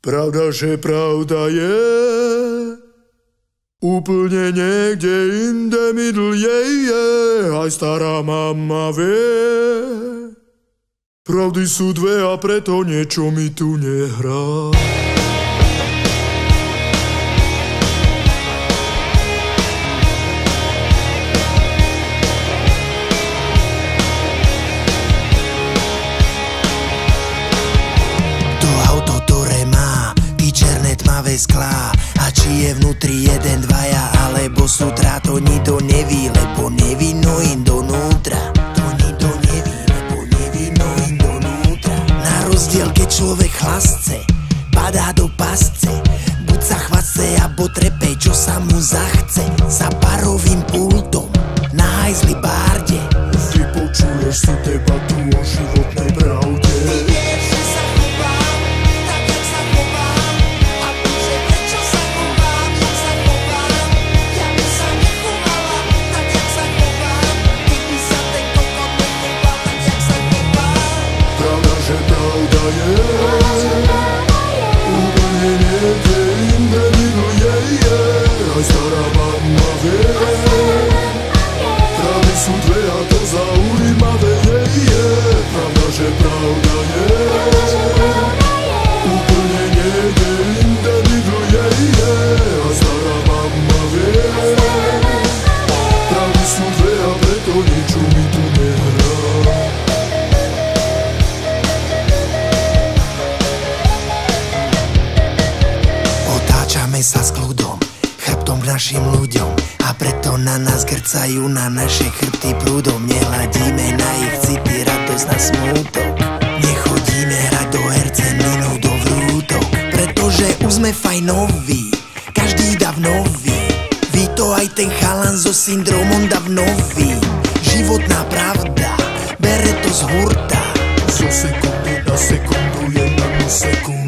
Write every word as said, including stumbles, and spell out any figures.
Pravda, že pravda je úplne niekde inde, middle je, je, aj stará mama vie. Pravdy sú dve a preto niečo mi tu nehrá. Tmavé sklá, a či je vnútri jeden, dvaja, alebo sú trá, to nikto neví, lebo nevidno im donútra. To nikto neví, lebo nevidno im donútra. Na rozdiel, keď človek chlasce, padá do pasce, buď sa chvace, abo trepe, čo sa mu zachce. Za parovým pultom, na hajzli bárde, ty počuješ si debatu o životnej pravde. Úplne niekde inde, middle je, je, aj stará mama vie. Pravdy sú dve a to zaujímavé je, je. Pravda, že pravda je úplne niekde inde, middle je, je, aj stará mama vie. Pravdy sú dve a preto niečo mi tu nehrá. Otáčame sa s kľudom, chrbtom k našim ľuďom, a preto na nás grcajú, na naše chrbty prúdom. Nehľadíme na ich city, radosť na smútok, nechodíme hrať do herce, minú do vrútok, pretože už sme fajnoví, každý dav nový. Ví to aj ten chalan so syndromom dav nový. Životná pravda, bere to z hurta, zo sekundy na sekundu je nanosekundu.